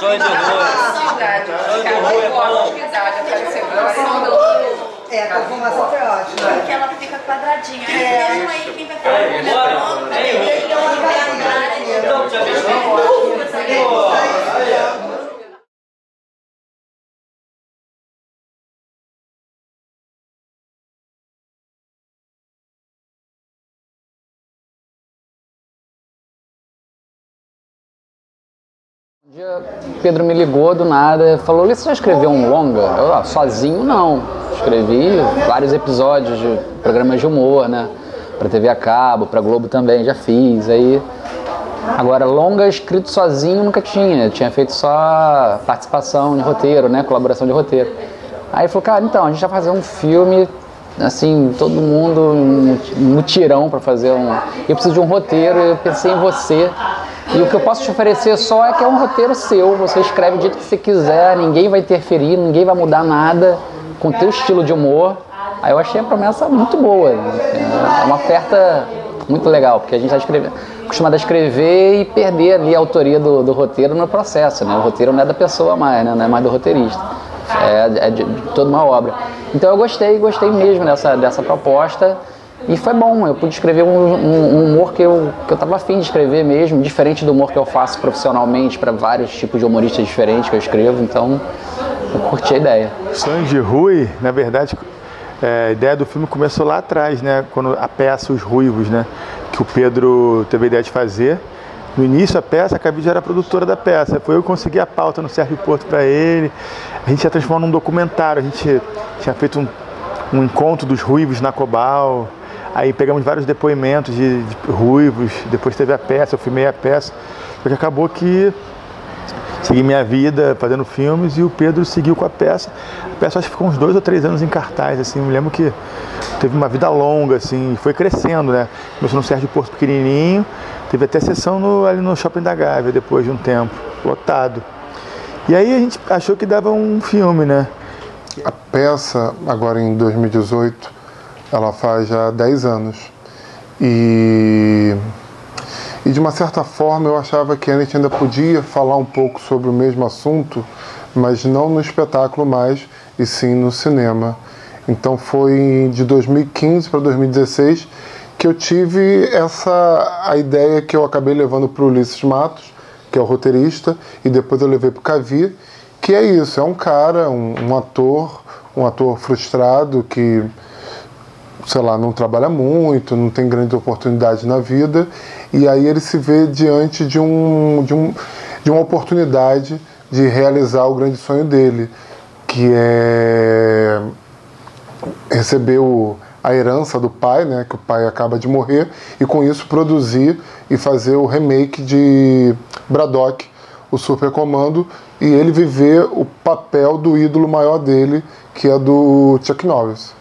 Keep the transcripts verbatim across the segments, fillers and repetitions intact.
Sonho de rua. Saudade. É, a conformação foi ótima. Porque ela fica quadradinha. É, mesmo aí quem vai falar com ela. Então, te abençoe. Um dia, Pedro me ligou do nada, falou: "Você já escreveu um longa?" Eu, ah, sozinho não. Escrevi vários episódios de programas de humor, né? Pra T V a cabo, pra Globo também, já fiz. Aí, agora, longa escrito sozinho nunca tinha. Eu tinha feito só participação de roteiro, né? Colaboração de roteiro. Aí ele falou: "Cara, então, a gente vai fazer um filme, assim, todo mundo, um mutirão pra fazer um... Eu preciso de um roteiro, eu pensei em você. E o que eu posso te oferecer só é que é um roteiro seu, você escreve do jeito que você quiser, ninguém vai interferir, ninguém vai mudar nada, com o teu estilo de humor." Aí eu achei a promessa muito boa, é uma oferta muito legal, porque a gente está acostumado a escrever e perder ali a autoria do, do roteiro no processo, né? O roteiro não é da pessoa mais, né? Não é mais do roteirista, é, é de, de toda uma obra. Então eu gostei, gostei mesmo dessa, dessa proposta. E foi bom, eu pude escrever um, um, um humor que eu que eu estava afim de escrever mesmo, diferente do humor que eu faço profissionalmente para vários tipos de humoristas diferentes que eu escrevo, então eu curti a ideia. Sonho de Rui, na verdade, é, a ideia do filme começou lá atrás, né, quando a peça Os Ruivos, né, que o Pedro teve a ideia de fazer. No início a peça, a Cavi já era produtora da peça, foi eu que consegui a pauta no Sérgio Porto para ele, a gente ia transformar num documentário, a gente tinha feito um, um encontro dos ruivos na Cobal. Aí pegamos vários depoimentos de, de ruivos, depois teve a peça, eu filmei a peça, porque acabou que segui minha vida fazendo filmes e o Pedro seguiu com a peça. A peça acho que ficou uns dois ou três anos em cartaz, assim, eu me lembro que teve uma vida longa, assim, foi crescendo, né? Começou no Sérgio Porto pequenininho, teve até sessão no, ali no Shopping da Gávea depois de um tempo, lotado. E aí a gente achou que dava um filme, né? A peça, agora em dois mil e dezoito, ela faz já dez anos e, e de uma certa forma eu achava que a gente ainda podia falar um pouco sobre o mesmo assunto, mas não no espetáculo mais, e sim no cinema. Então foi de dois mil e quinze para dois mil e dezesseis que eu tive essa a ideia que eu acabei levando para o Ulisses Matos, que é o roteirista, e depois eu levei para o Cavi, que é isso, é um cara, um, um ator, um ator frustrado que, sei lá, não trabalha muito, não tem grande oportunidade na vida, e aí ele se vê diante de, um, de, um, de uma oportunidade de realizar o grande sonho dele, que é receber o, a herança do pai, né, que o pai acaba de morrer, e com isso produzir e fazer o remake de Braddock, o Super Comando, e ele viver o papel do ídolo maior dele, que é do Chuck Norris.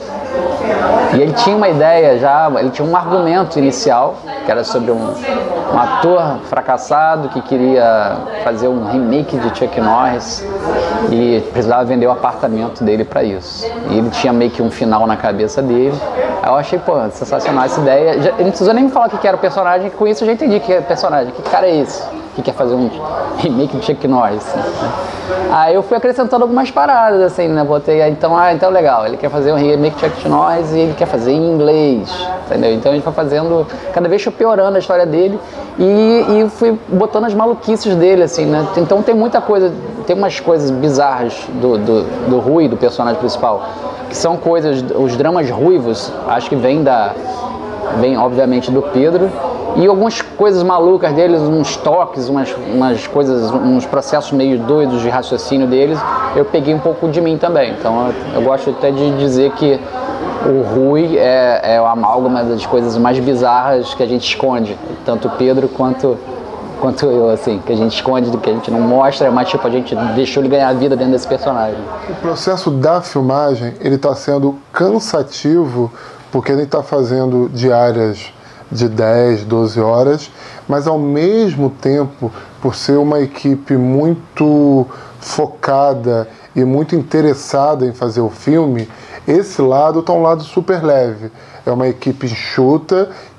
E ele tinha uma ideia já, ele tinha um argumento inicial, que era sobre um, um ator fracassado que queria fazer um remake de Chuck Norris e precisava vender o apartamento dele para isso. E ele tinha meio que um final na cabeça dele. Aí eu achei, pô, sensacional essa ideia. Já, ele não precisou nem me falar o que era o personagem, que com isso eu já entendi que é o personagem. Que cara é esse? Que quer fazer um remake de Chuck Norris? Aí eu fui acrescentando algumas paradas, assim, né? Botei, então, ah, então legal, ele quer fazer um remake de Chuck Norris e ele quer fazer em inglês, entendeu? Então a gente foi fazendo, cada vez foi piorando a história dele e, e fui botando as maluquices dele, assim, né? Então tem muita coisa, tem umas coisas bizarras do, do, do Rui, do personagem principal, que são coisas, os dramas ruivos, acho que vem da, vem obviamente do Pedro, e algumas coisas malucas deles, uns toques, umas, umas coisas, uns processos meio doidos de raciocínio deles, eu peguei um pouco de mim também. Então eu, eu gosto até de dizer que o Rui é, é o amálgama das coisas mais bizarras que a gente esconde, tanto o Pedro quanto, quanto eu, assim, que a gente esconde, que a gente não mostra, mas tipo, a gente deixou ele ganhar a vida dentro desse personagem. O processo da filmagem, ele está sendo cansativo, porque ele está fazendo diárias de dez, doze horas, mas ao mesmo tempo, por ser uma equipe muito focada e muito interessada em fazer o filme, esse lado está um lado super leve. É uma equipe enxuta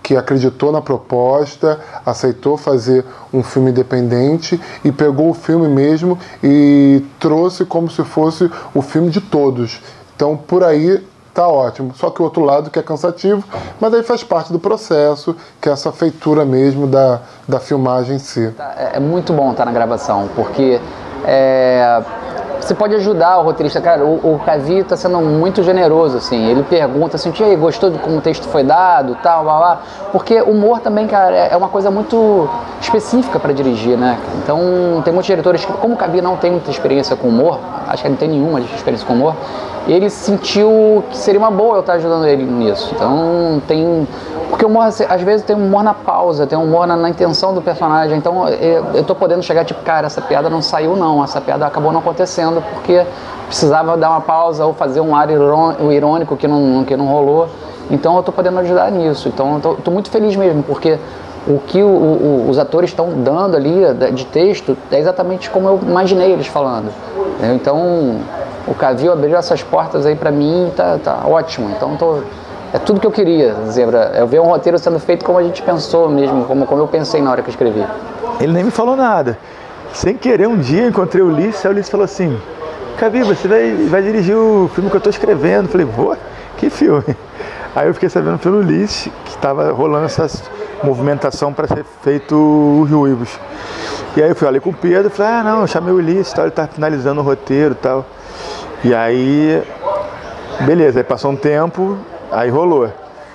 que acreditou na proposta, aceitou fazer um filme independente e pegou o filme mesmo e trouxe como se fosse o filme de todos. Então, por aí tá ótimo. Só que o outro lado que é cansativo, mas aí faz parte do processo, que é essa feitura mesmo da, da filmagem em si. É muito bom estar na gravação, porque é, você pode ajudar o roteirista. Cara, o, o Cavi está sendo muito generoso, assim. Ele pergunta assim, e aí, gostou de como o texto foi dado, tal, blá, blá. Porque humor também, cara, é uma coisa muito específica para dirigir, né? Então, tem muitos diretores que, como o Cavi não tem muita experiência com humor, acho que ele não tem nenhuma experiência com humor, ele sentiu que seria uma boa eu estar ajudando ele nisso. Então, tem... Porque o humor, às vezes, tem humor na pausa, tem humor na, na intenção do personagem. Então, eu, eu tô podendo chegar, tipo, cara, essa piada não saiu, não. Essa piada acabou não acontecendo porque precisava dar uma pausa ou fazer um ar irônico que não, que não rolou. Então, eu tô podendo ajudar nisso. Então, eu tô, tô muito feliz mesmo, porque o que o, o, os atores estão dando ali de texto é exatamente como eu imaginei eles falando. Então, o Cavi abriu essas portas aí pra mim, tá, tá ótimo. Então, tô... É tudo que eu queria, Zebra. É ver um roteiro sendo feito como a gente pensou mesmo, como, como eu pensei na hora que eu escrevi. Ele nem me falou nada. Sem querer, um dia eu encontrei o Ulisses, aí o Ulisses falou assim, Cavi, você vai, vai dirigir o filme que eu estou escrevendo. Eu falei, vou? Que filme? Aí eu fiquei sabendo pelo Ulisses que estava rolando essa movimentação para ser feito os Ruivos. E aí eu fui ali com o Pedro, falei, ah não, eu chamei o Ulisses, tal, ele está finalizando o roteiro e tal. E aí, beleza, aí passou um tempo, aí rolou.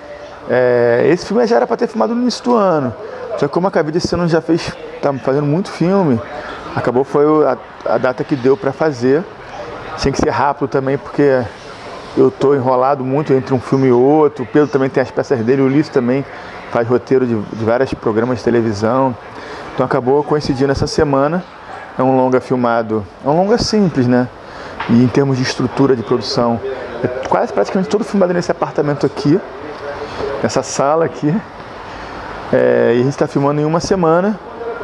É, esse filme já era para ter filmado no início do ano. Só que como a Cavi desse ano já fez, tá fazendo muito filme, acabou foi a, a data que deu para fazer. Tinha que ser rápido também, porque eu tô enrolado muito entre um filme e outro. O Pedro também tem as peças dele, o Ulisses também faz roteiro de, de vários programas de televisão. Então acabou coincidindo essa semana. É um longa filmado, é um longa simples, né? E em termos de estrutura de produção, é quase praticamente todo filmado nesse apartamento aqui, nessa sala aqui. É, e a gente está filmando em uma semana.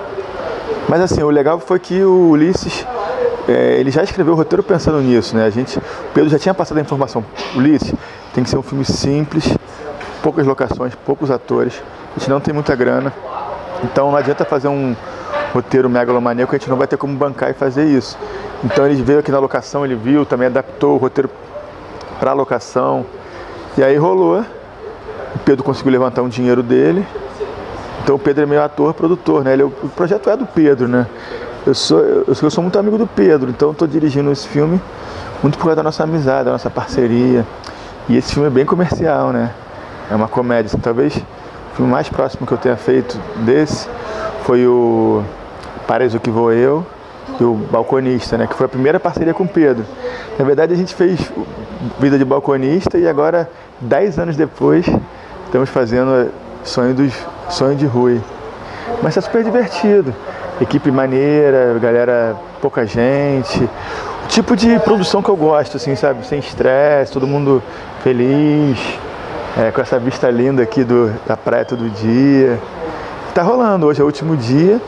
Mas assim, o legal foi que o Ulisses, é, ele já escreveu o roteiro pensando nisso, né? A gente, o Pedro já tinha passado a informação. Ulisses, tem que ser um filme simples, poucas locações, poucos atores. A gente não tem muita grana. Então não adianta fazer um roteiro megalomaníaco, a gente não vai ter como bancar e fazer isso. Então ele veio aqui na locação, ele viu, também adaptou o roteiro para a locação. E aí rolou. O Pedro conseguiu levantar um dinheiro dele. Então o Pedro é meio ator, produtor, né? Ele, o projeto é do Pedro, né? Eu sou, eu sou, eu sou muito amigo do Pedro, então estou dirigindo esse filme muito por causa da nossa amizade, da nossa parceria. E esse filme é bem comercial, né? É uma comédia. Assim, talvez o filme mais próximo que eu tenha feito desse foi o Paraíso que Vou Eu e o Balconista, né? Que foi a primeira parceria com o Pedro. Na verdade, a gente fez Vida de Balconista e agora, dez anos depois, estamos fazendo Sonho, dos, Sonho de Rui. Mas é super divertido. Equipe maneira, galera, pouca gente. O tipo de produção que eu gosto, assim, sabe? Sem estresse, todo mundo feliz, é, com essa vista linda aqui do, da praia todo dia. Tá rolando, hoje é o último dia.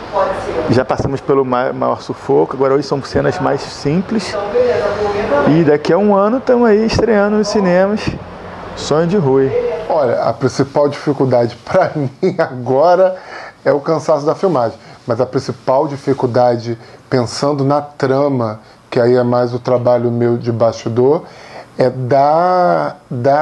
Já passamos pelo maior sufoco, agora hoje são cenas mais simples. E daqui a um ano estamos aí estreando nos cinemas Sonho de Rui. Olha, a principal dificuldade para mim agora é o cansaço da filmagem. Mas a principal dificuldade, pensando na trama, que aí é mais o trabalho meu de bastidor, é dar,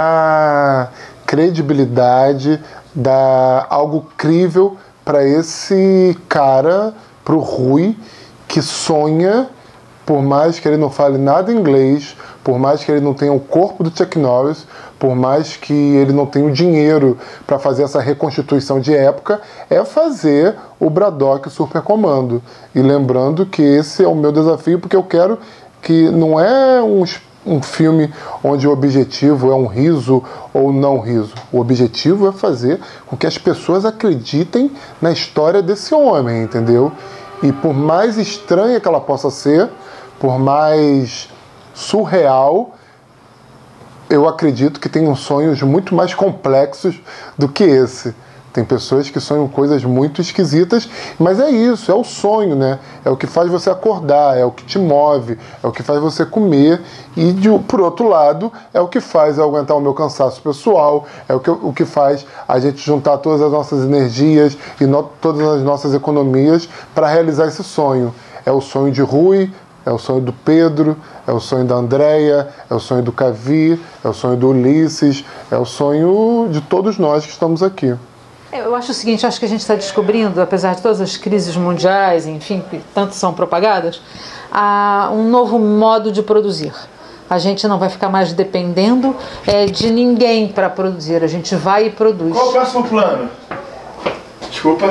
dar credibilidade, dar algo crível para esse cara, para o Rui, que sonha, por mais que ele não fale nada inglês, por mais que ele não tenha o corpo do Chuck Norris, por mais que ele não tenha o dinheiro para fazer essa reconstituição de época, é fazer o Braddock Super Comando. E lembrando que esse é o meu desafio, porque eu quero que não é um, um filme onde o objetivo é um riso ou não riso. O objetivo é fazer com que as pessoas acreditem na história desse homem, entendeu? E por mais estranha que ela possa ser, por mais surreal, eu acredito que tem sonhos muito mais complexos do que esse. Tem pessoas que sonham coisas muito esquisitas, mas é isso, é o sonho, né? É o que faz você acordar, é o que te move, é o que faz você comer. E, de, por outro lado, é o que faz eu aguentar o meu cansaço pessoal, é o que, o que faz a gente juntar todas as nossas energias e no, todas as nossas economias para realizar esse sonho. É o sonho de Rui, é o sonho do Pedro, é o sonho da Andréia, é o sonho do Cavi, é o sonho do Ulisses, é o sonho de todos nós que estamos aqui. Eu acho o seguinte, acho que a gente está descobrindo, apesar de todas as crises mundiais, enfim, que tanto são propagadas, há um novo modo de produzir. A gente não vai ficar mais dependendo é, de ninguém para produzir, a gente vai e produz. Qual o próximo plano? Desculpa.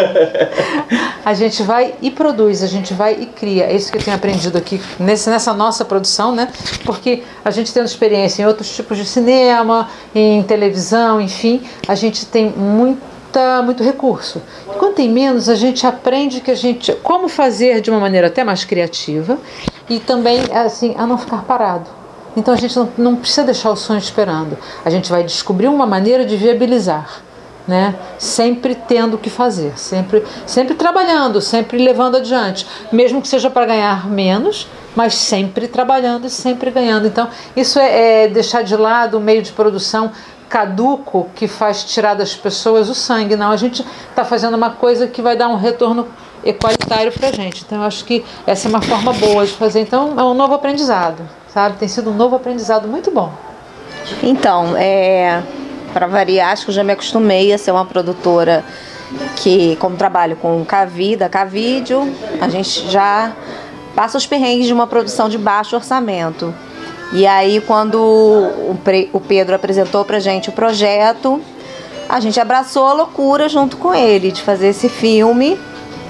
A gente vai e produz, a gente vai e cria. É isso que eu tenho aprendido aqui nesse, nessa nossa produção, né? Porque a gente tendo experiência em outros tipos de cinema, em televisão, enfim, a gente tem muita, muito recurso. Quando tem menos, a gente aprende que a gente, como fazer de uma maneira até mais criativa e também assim, a não ficar parado. Então a gente não, não precisa deixar o sonho esperando. A gente vai descobrir uma maneira de viabilizar. Né? Sempre tendo o que fazer, sempre, sempre trabalhando, sempre levando adiante, mesmo que seja para ganhar menos, mas sempre trabalhando e sempre ganhando. Então, isso é, é deixar de lado o meio de produção caduco que faz tirar das pessoas o sangue. Não, a gente está fazendo uma coisa que vai dar um retorno equalitário para a gente. Então, eu acho que essa é uma forma boa de fazer. Então, é um novo aprendizado, sabe? Tem sido um novo aprendizado muito bom. Então, é... para variar, acho que eu já me acostumei a ser uma produtora que, como trabalho com o Cavi, da Cavídeo, a gente já passa os perrengues de uma produção de baixo orçamento. E aí, quando o Pedro apresentou pra gente o projeto, a gente abraçou a loucura junto com ele de fazer esse filme.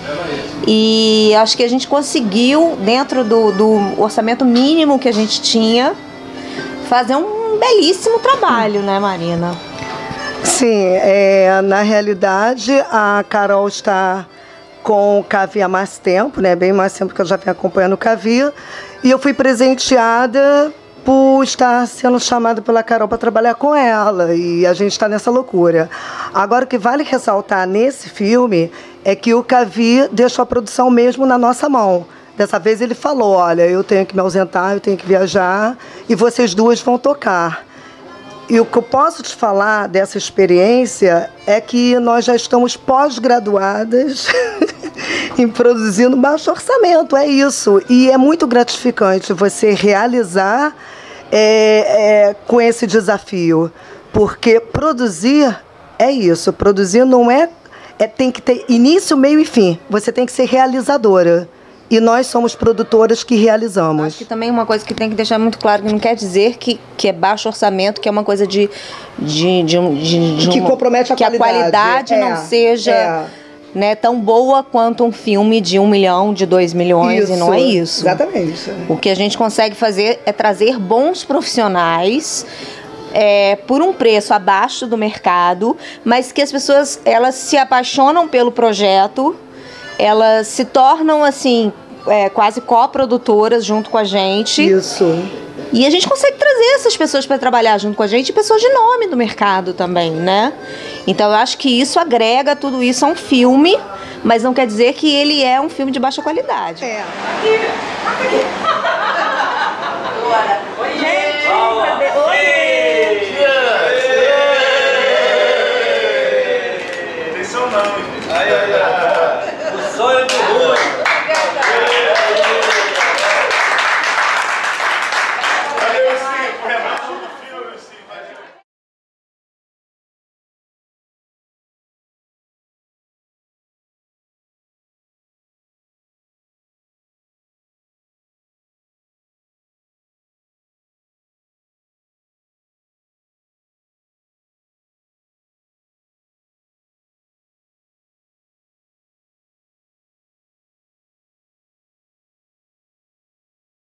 E acho que a gente conseguiu, dentro do, do orçamento mínimo que a gente tinha, fazer um belíssimo trabalho, né, Marina? Sim, é, na realidade a Carol está com o Cavi há mais tempo, né? Bem mais tempo que eu já venho acompanhando o Cavi. E eu fui presenteada por estar sendo chamada pela Carol para trabalhar com ela. E a gente está nessa loucura. Agora, o que vale ressaltar nesse filme é que o Cavi deixou a produção mesmo na nossa mão. Dessa vez ele falou, olha, eu tenho que me ausentar, eu tenho que viajar e vocês duas vão tocar. E o que eu posso te falar dessa experiência é que nós já estamos pós-graduadas em produzindo baixo orçamento, é isso. E é muito gratificante você realizar é, é, com esse desafio, porque produzir é isso, produzir não é, é... tem que ter início, meio e fim, você tem que ser realizadora. E nós somos produtoras que realizamos. Acho que também uma coisa que tem que deixar muito claro, que não quer dizer que, que é baixo orçamento, que é uma coisa de... de, de, de, de que uma, compromete a que qualidade. Que a qualidade é, não seja é. né, tão boa quanto um filme de um milhão, de dois milhões, isso, e não é isso. Exatamente. O que a gente consegue fazer é trazer bons profissionais... É, por um preço abaixo do mercado, mas que as pessoas elas se apaixonam pelo projeto, elas se tornam assim é, quase coprodutoras junto com a gente. Isso. E a gente consegue trazer essas pessoas para trabalhar junto com a gente, pessoas de nome do mercado também, né? Então eu acho que isso agrega tudo isso a um filme, mas não quer dizer que ele é um filme de baixa qualidade. É.